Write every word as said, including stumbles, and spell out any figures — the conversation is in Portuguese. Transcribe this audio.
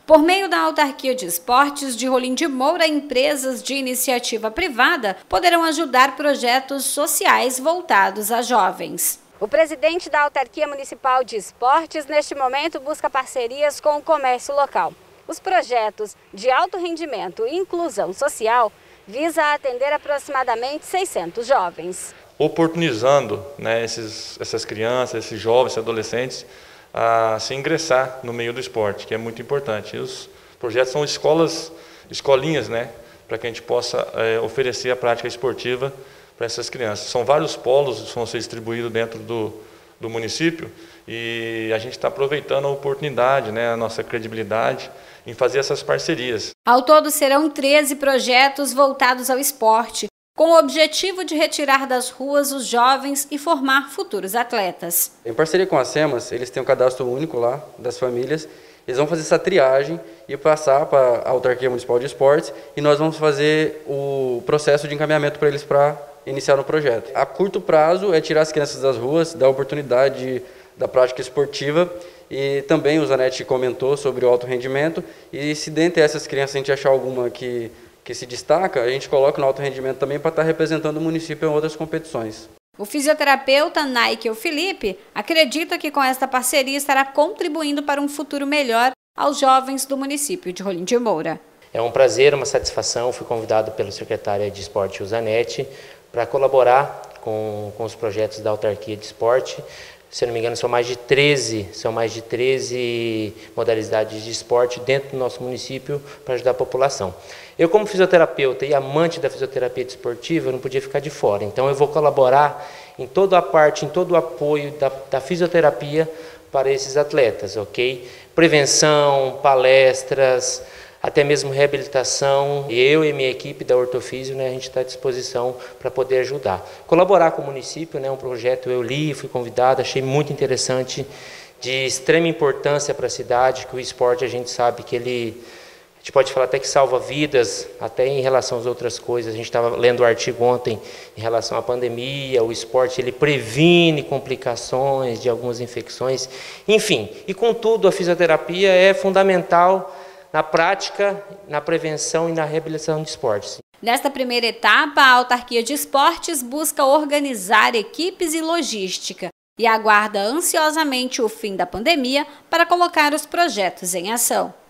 Por meio da Autarquia de Esportes de Rolim de Moura, empresas de iniciativa privada poderão ajudar projetos sociais voltados a jovens. O presidente da Autarquia Municipal de Esportes, neste momento, busca parcerias com o comércio local. Os projetos de alto rendimento e inclusão social visam atender aproximadamente seiscentos jovens. Oportunizando, né, esses, essas crianças, esses jovens, esses adolescentes, a se ingressar no meio do esporte, que é muito importante. E os projetos são escolas, escolinhas, né, para que a gente possa é, oferecer a prática esportiva para essas crianças. São vários polos que vão ser distribuídos dentro do, do município e a gente está aproveitando a oportunidade, né, a nossa credibilidade em fazer essas parcerias. Ao todo serão treze projetos voltados ao esporte, com o objetivo de retirar das ruas os jovens e formar futuros atletas. Em parceria com a SEMAS, eles têm um cadastro único lá das famílias, eles vão fazer essa triagem e passar para a Autarquia Municipal de Esportes e nós vamos fazer o processo de encaminhamento para eles para iniciar no projeto. A curto prazo é tirar as crianças das ruas, dar oportunidade da prática esportiva e também o Zanetti comentou sobre o alto rendimento e se dentre essas crianças a gente achar alguma que que se destaca, a gente coloca no alto rendimento também para estar representando o município em outras competições. O fisioterapeuta Naikel Felipe acredita que com esta parceria estará contribuindo para um futuro melhor aos jovens do município de Rolim de Moura. É um prazer, uma satisfação, fui convidado pelo secretário de Esporte, o Zanetti, para colaborar com, com os projetos da Autarquia de Esporte. Se não me engano, são mais de treze, são mais de treze modalidades de esporte dentro do nosso município para ajudar a população. Eu, como fisioterapeuta e amante da fisioterapia desportiva, eu não podia ficar de fora. Então, eu vou colaborar em toda a parte, em todo o apoio da, da fisioterapia para esses atletas, ok? Prevenção, palestras, até mesmo reabilitação. E eu e minha equipe da Ortofísio, né, a gente está à disposição para poder ajudar. Colaborar com o município, né, um projeto eu li, fui convidado, achei muito interessante, de extrema importância para a cidade, que o esporte a gente sabe que ele, a gente pode falar até que salva vidas, até em relação às outras coisas. A gente estava lendo o artigo ontem em relação à pandemia, o esporte ele previne complicações de algumas infecções, enfim. E contudo, a fisioterapia é fundamental na prática, na prevenção e na reabilitação de esportes. Nesta primeira etapa, a Autarquia de Esportes busca organizar equipes e logística e aguarda ansiosamente o fim da pandemia para colocar os projetos em ação.